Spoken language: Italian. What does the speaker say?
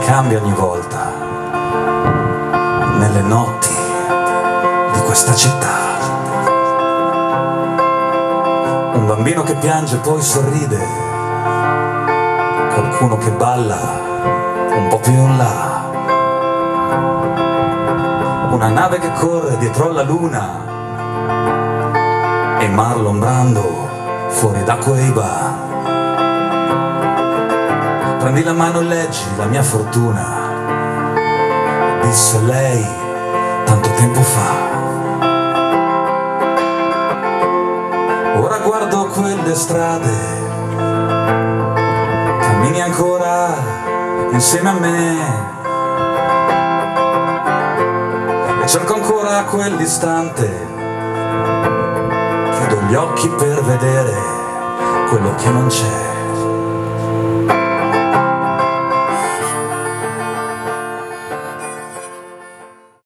cambia ogni volta nelle notti di questa città. Un bambino che piange poi sorride, qualcuno che balla un po' più in là, una nave che corre dietro alla luna e Marlon Brando fuori da quei bar. Prendi la mano e leggi la mia fortuna, disse lei tanto tempo fa. Ora guardo quelle strade, cammini ancora insieme a me, e cerco ancora quell'istante, chiudo gli occhi per vedere quello che non c'è.